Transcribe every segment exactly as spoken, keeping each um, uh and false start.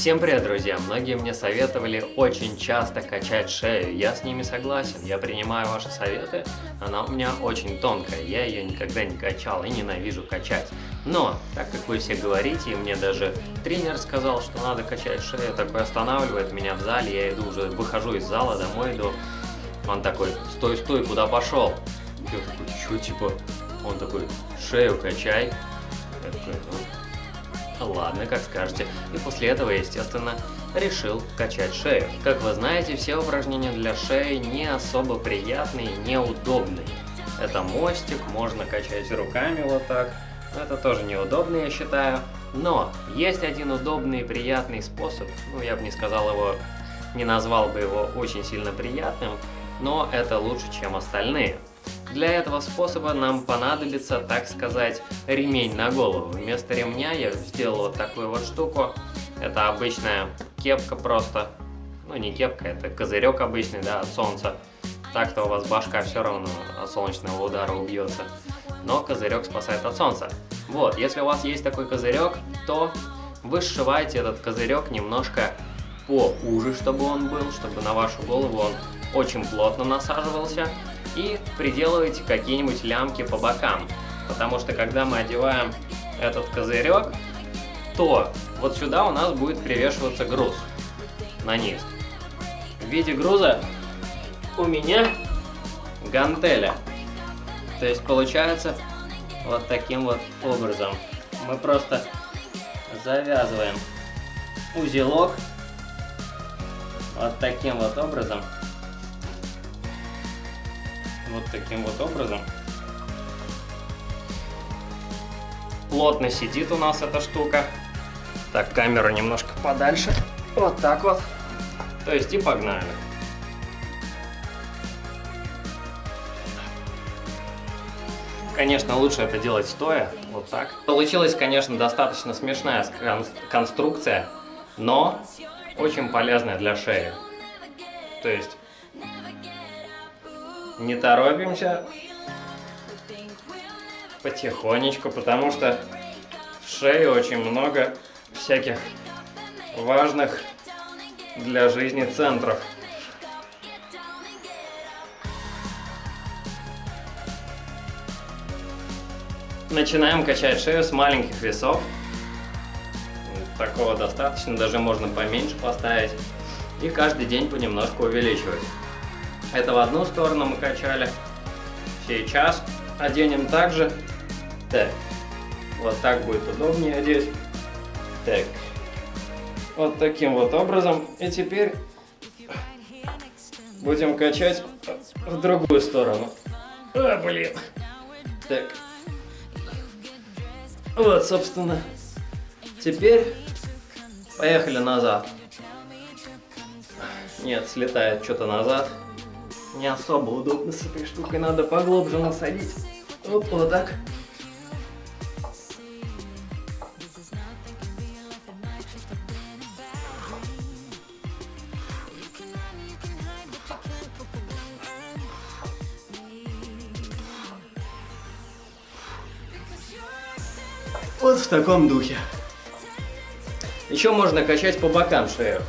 Всем привет, друзья! Многие мне советовали очень часто качать шею. Я с ними согласен, я принимаю ваши советы. Она у меня очень тонкая, я ее никогда не качал и ненавижу качать. Но, так как вы все говорите, и мне даже тренер сказал, что надо качать шею, такой останавливает меня в зале, я иду уже, выхожу из зала, домой иду. Он такой: стой, стой, куда пошел? Я такой: чё, типа? Он такой: шею качай. Я такой: ну, ладно, как скажете. И после этого, естественно, решил качать шею. Как вы знаете, все упражнения для шеи не особо приятные, неудобные. Это мостик, можно качать руками вот так. Это тоже неудобно, я считаю. Но есть один удобный и приятный способ. Ну, я бы не сказал его, не назвал бы его очень сильно приятным, но это лучше, чем остальные. Для этого способа нам понадобится, так сказать, ремень на голову. Вместо ремня я сделал вот такую вот штуку. Это обычная кепка просто. Ну, не кепка, это козырек обычный, да, от солнца. Так-то у вас башка все равно от солнечного удара убьется. Но козырек спасает от солнца. Вот, если у вас есть такой козырек, то вы сшиваете этот козырек немножко поуже, чтобы он был, чтобы на вашу голову он очень плотно насаживался. И приделываете какие-нибудь лямки по бокам, потому что когда мы одеваем этот козырек, то вот сюда у нас будет привешиваться груз на низ. В виде груза у меня гантеля. То есть получается вот таким вот образом. Мы просто завязываем узелок вот таким вот образом. Вот таким вот образом. Плотно сидит у нас эта штука. Так, камеру немножко подальше. Вот так вот. То есть и погнали. Конечно, лучше это делать стоя. Вот так. Получилась, конечно, достаточно смешная конструкция, но очень полезная для шеи. То есть не торопимся, потихонечку, потому что в шее очень много всяких важных для жизни центров. Начинаем качать шею с маленьких весов. Такого достаточно, даже можно поменьше поставить. И каждый день понемножку увеличивать. Это в одну сторону мы качали. Сейчас оденем также. Так. Вот так будет удобнее одеть. Так. Вот таким вот образом. И теперь будем качать в другую сторону. А, блин. Так. Вот, собственно. Теперь поехали назад. Нет, слетает что-то назад. Не особо удобно с этой штукой, надо поглубже насадить. Вот, вот так. Вот в таком духе. Еще можно качать по бокам шею.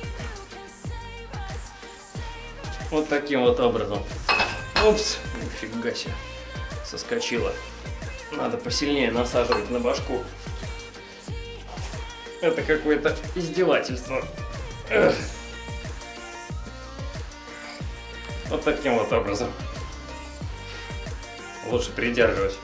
Вот таким вот образом. Упс, нифига себе, соскочила. Надо посильнее насаживать на башку. Это какое-то издевательство. Эх. Вот таким вот образом. Лучше придерживать.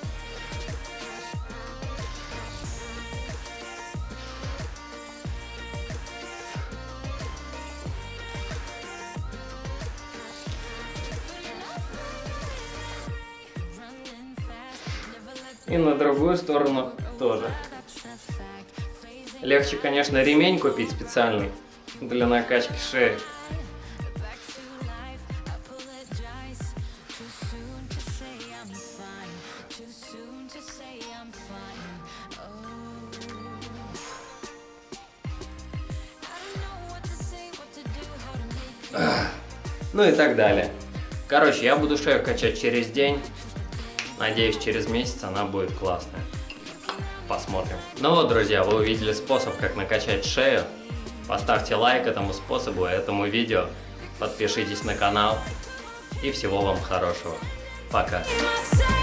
И на другую сторону тоже. Легче, конечно, ремень купить специальный для накачки шеи. Ну и так далее. Короче, я буду шею качать через день. Надеюсь, через месяц она будет классная. посмотрим. Ну вот, друзья, вы увидели способ, как накачать шею. Поставьте лайк этому способу, этому видео. Подпишитесь на канал. И всего вам хорошего. Пока.